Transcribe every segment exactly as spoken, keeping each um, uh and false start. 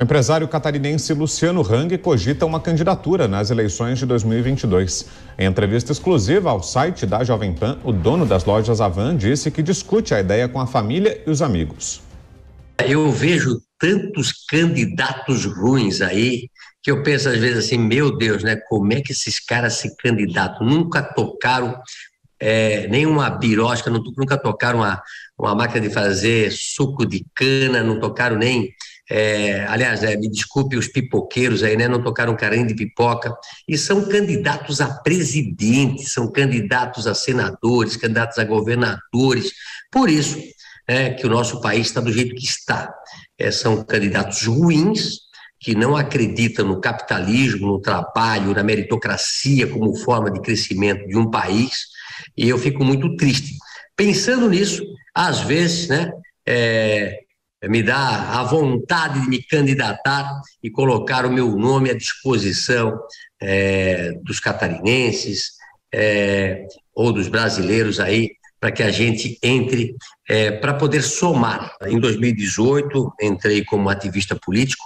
O empresário catarinense Luciano Hang cogita uma candidatura nas eleições de dois mil e vinte e dois. Em entrevista exclusiva ao site da Jovem Pan, o dono das lojas Havan disse que discute a ideia com a família e os amigos. Eu vejo tantos candidatos ruins aí que eu penso às vezes assim, meu Deus, né? Como é que esses caras se candidatam? Nunca tocaram é, nenhuma birosca, nunca tocaram uma, uma máquina de fazer suco de cana, não tocaram nem... É, aliás, é, me desculpe os pipoqueiros aí, né? Não tocaram carrinho de pipoca. E são candidatos a presidente, são candidatos a senadores, candidatos a governadores. Por isso é, que o nosso país está do jeito que está. É, são candidatos ruins, que não acreditam no capitalismo, no trabalho, na meritocracia como forma de crescimento de um país. E eu fico muito triste. Pensando nisso, às vezes, né? É, me dá a vontade de me candidatar e colocar o meu nome à disposição é, dos catarinenses é, ou dos brasileiros aí, para que a gente entre, é, para poder somar. Em dois mil e dezoito, entrei como ativista político,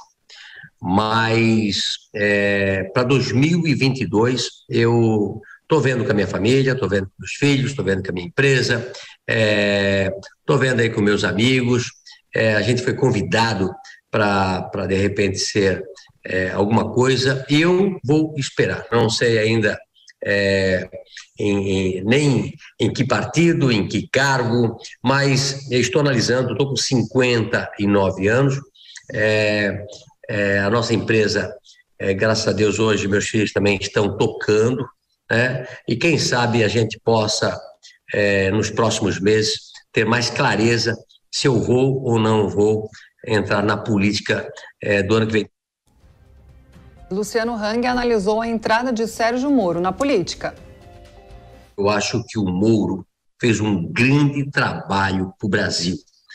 mas é, para dois mil e vinte e dois, eu estou vendo com a minha família, estou vendo com meus filhos, estou vendo com a minha empresa, estou é, vendo aí com meus amigos. É, a gente foi convidado para, de repente, ser é, alguma coisa, e eu vou esperar. Não sei ainda é, em, em, nem em que partido, em que cargo, mas eu estou analisando, estou com cinquenta e nove anos, é, é, a nossa empresa, é, graças a Deus, hoje meus filhos também estão tocando, né? E quem sabe a gente possa, é, nos próximos meses, ter mais clareza se eu vou ou não vou entrar na política é, do ano que vem. Luciano Hang analisou a entrada de Sérgio Moro na política. Eu acho que o Moro fez um grande trabalho para o Brasil.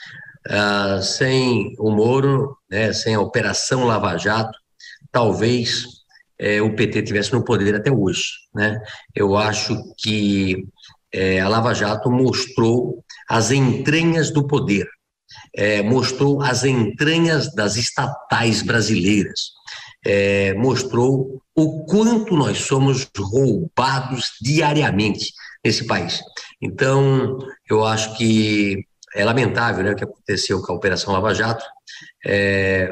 Ah, sem o Moro, né, sem a Operação Lava Jato, talvez é, o P T tivesse no poder até hoje, né? Eu acho que é, a Lava Jato mostrou as entranhas do poder, é, mostrou as entranhas das estatais brasileiras, é, mostrou o quanto nós somos roubados diariamente nesse país. Então, eu acho que é lamentável, né, o que aconteceu com a Operação Lava Jato, é,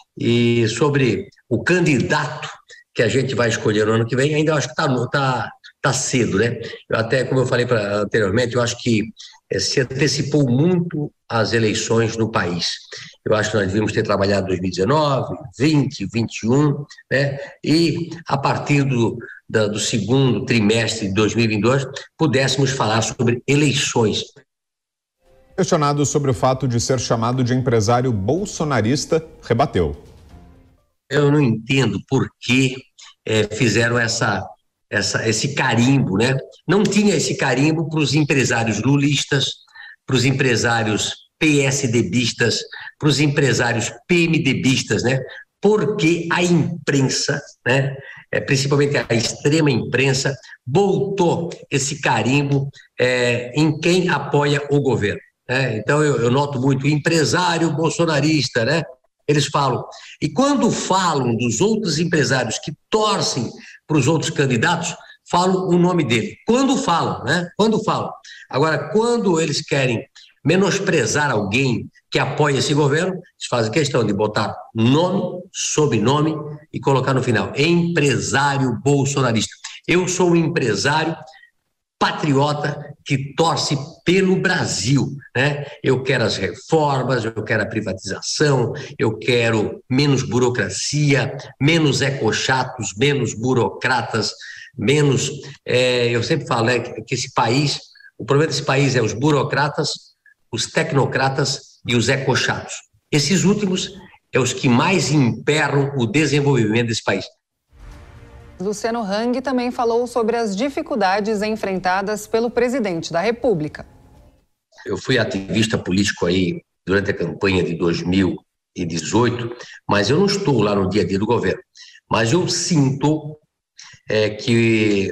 e sobre o candidato que a gente vai escolher no ano que vem, ainda acho que está tá, tá cedo, né? Eu até, como eu falei pra, anteriormente, eu acho que é, se antecipou muito as eleições no país. Eu acho que nós devíamos ter trabalhado dois mil e dezenove, vinte, vinte e um, né? E a partir do, da, do segundo trimestre de dois mil e vinte e dois, pudéssemos falar sobre eleições. Questionado sobre o fato de ser chamado de empresário bolsonarista, rebateu. Eu não entendo por que é, fizeram essa, essa, esse carimbo, né? Não tinha esse carimbo para os empresários lulistas, para os empresários PSDBistas, para os empresários PMDBistas, né? Porque a imprensa, né? É, principalmente a extrema imprensa, botou esse carimbo é, em quem apoia o governo. Né? Então eu, eu noto muito empresário bolsonarista, né? Eles falam. E quando falam dos outros empresários que torcem para os outros candidatos, falam o nome dele. Quando falam, né? Quando falam. Agora, quando eles querem menosprezar alguém que apoia esse governo, eles fazem questão de botar nome, sobrenome e colocar no final, empresário bolsonarista. Eu sou um empresário patriota que torce pelo Brasil, né? Eu quero as reformas, eu quero a privatização, eu quero menos burocracia, menos ecochatos, menos burocratas, menos... É, eu sempre falo né, que esse país, o problema desse país é os burocratas, os tecnocratas e os ecochatos. Esses últimos é os que mais emperram o desenvolvimento desse país. Luciano Hang também falou sobre as dificuldades enfrentadas pelo presidente da República. Eu fui ativista político aí durante a campanha de dois mil e dezoito, mas eu não estou lá no dia a dia do governo. Mas eu sinto é, que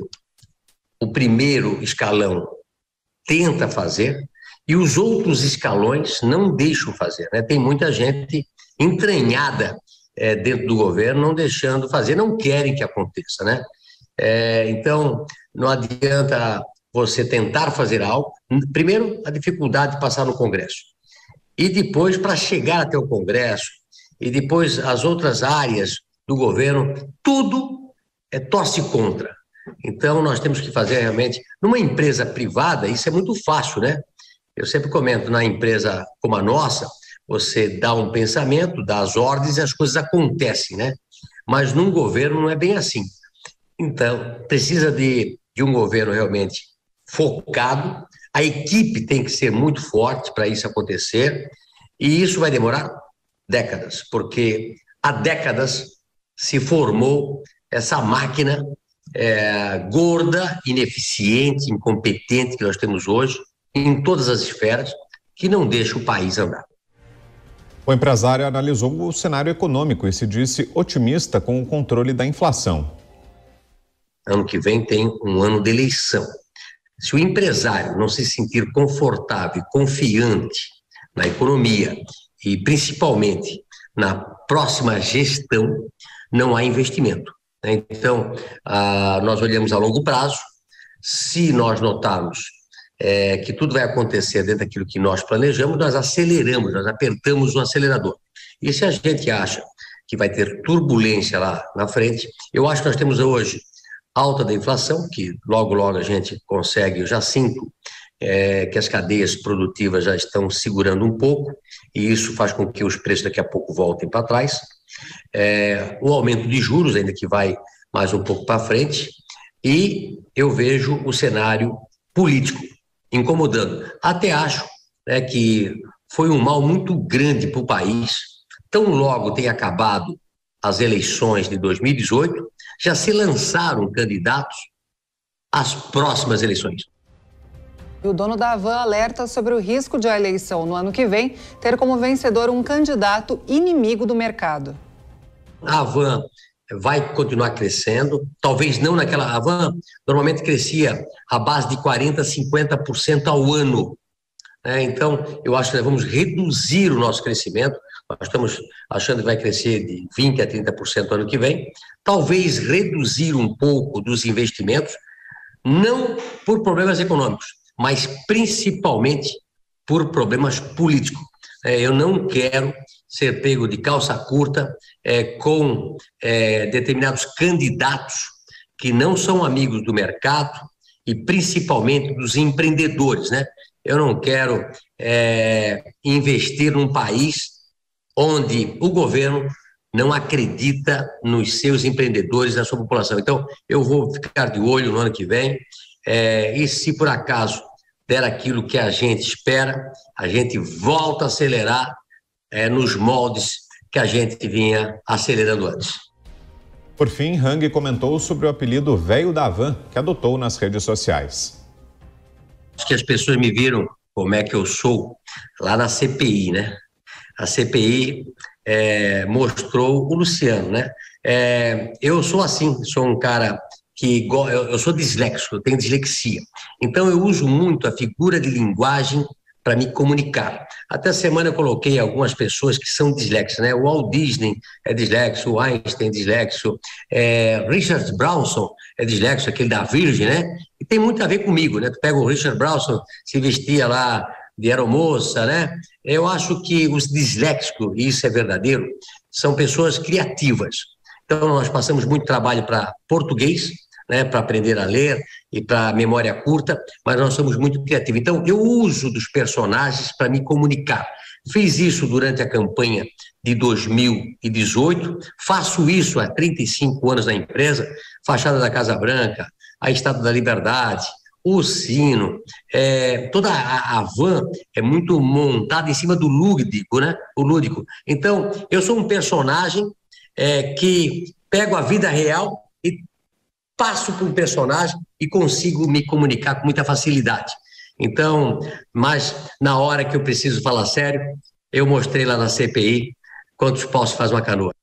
o primeiro escalão tenta fazer e os outros escalões não deixam fazer, né? Tem muita gente entranhada é, dentro do governo, não deixando fazer, não querem que aconteça, né? É, então, não adianta você tentar fazer algo. Primeiro, a dificuldade de passar no Congresso. E depois, para chegar até o Congresso, e depois as outras áreas do governo, tudo é torce contra. Então, nós temos que fazer realmente, numa empresa privada, isso é muito fácil, né? Eu sempre comento, na empresa como a nossa, você dá um pensamento, dá as ordens e as coisas acontecem, né? Mas num governo não é bem assim. Então, precisa de, de um governo realmente focado, a equipe tem que ser muito forte para isso acontecer, e isso vai demorar décadas, porque há décadas se formou essa máquina é, gorda, ineficiente, incompetente que nós temos hoje, em todas as esferas, que não deixa o país andar. O empresário analisou o cenário econômico e se disse otimista com o controle da inflação. Ano que vem tem um ano de eleição. Se o empresário não se sentir confortável e confiante na economia e principalmente na próxima gestão, não há investimento. Então, ah, nós olhamos a longo prazo. Se nós notarmos é, que tudo vai acontecer dentro daquilo que nós planejamos, nós aceleramos, nós apertamos o acelerador. E se a gente acha que vai ter turbulência lá na frente, eu acho que nós temos hoje alta da inflação, que logo, logo a gente consegue, eu já sinto é, que as cadeias produtivas já estão segurando um pouco, e isso faz com que os preços daqui a pouco voltem para trás. É, o aumento de juros, ainda que vai mais um pouco para frente, e eu vejo o cenário político incomodando. Até acho né, que foi um mal muito grande para o país, tão logo tem acabado as eleições de dois mil e dezoito, já se lançaram candidatos às próximas eleições. E o dono da Havan alerta sobre o risco de a eleição no ano que vem ter como vencedor um candidato inimigo do mercado. A Havan vai continuar crescendo, talvez não naquela... A Havan normalmente crescia à base de quarenta por cento, cinquenta por cento ao ano. É, então, eu acho que nós vamos reduzir o nosso crescimento. Nós estamos achando que vai crescer de vinte por cento a trinta por cento no ano que vem. Talvez reduzir um pouco dos investimentos, não por problemas econômicos, mas principalmente por problemas políticos. É, eu não quero ser pego de calça curta é, com é, determinados candidatos que não são amigos do mercado e principalmente dos empreendedores, né? Eu não quero é, investir num país onde o governo não acredita nos seus empreendedores, na sua população. Então, eu vou ficar de olho no ano que vem, é, e se por acaso der aquilo que a gente espera, a gente volta a acelerar é, nos moldes que a gente vinha acelerando antes. Por fim, Hang comentou sobre o apelido Velho da Havan, que adotou nas redes sociais. Acho que as pessoas me viram como é que eu sou lá na C P I, né? A C P I é, mostrou o Luciano, né? É, eu sou assim, sou um cara que... Eu, eu sou disléxico, eu tenho dislexia. Então, eu uso muito a figura de linguagem para me comunicar. Até semana eu coloquei algumas pessoas que são disléxicas, né? O Walt Disney é disléxico, o Einstein é disléxico, é, Richard Branson é disléxico, aquele da Virgem, né? E tem muito a ver comigo, né? Tu pega o Richard Branson, se vestia lá de aeromoça, né? Eu acho que os disléxicos, e isso é verdadeiro, são pessoas criativas. Então, nós passamos muito trabalho para português, né, para aprender a ler e para memória curta, mas nós somos muito criativos. Então, eu uso dos personagens para me comunicar. Fiz isso durante a campanha de dois mil e dezoito, faço isso há trinta e cinco anos na empresa, fachada da Casa Branca, a Estátua da Liberdade, o sino, é, toda a, a van é muito montada em cima do lúdico, né? O lúdico. Então, eu sou um personagem é, que pego a vida real e passo para um personagem e consigo me comunicar com muita facilidade. Então, mas na hora que eu preciso falar sério, eu mostrei lá na C P I quantos paus faz uma canoa.